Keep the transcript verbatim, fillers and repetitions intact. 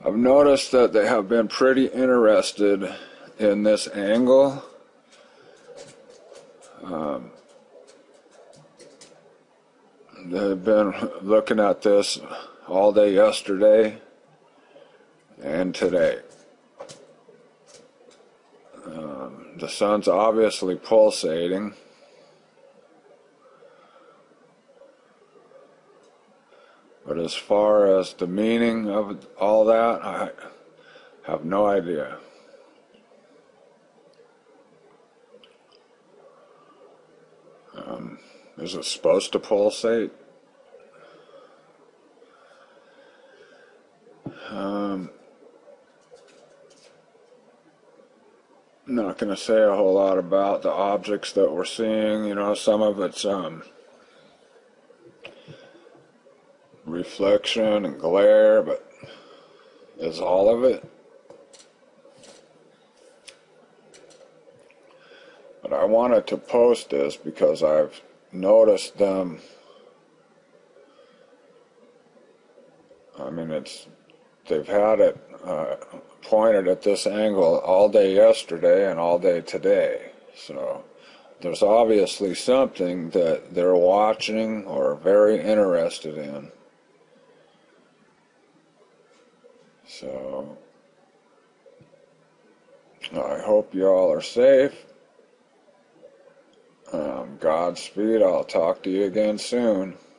I've noticed that they have been pretty interested in this angle. Um, they've been looking at this all day yesterday and today. Um, the sun's obviously pulsating. But as far as the meaning of all that, I have no idea. Um, is it supposed to pulsate? Um, I'm not going to say a whole lot about the objects that we're seeing. You know, some of it's um, reflection and glare, but is all of it? But I wanted to post this because I've noticed them. I mean, it's they've had it uh, pointed at this angle all day yesterday and all day today. So there's obviously something that they're watching or very interested in. So I hope you all are safe. Um, Godspeed. I'll talk to you again soon.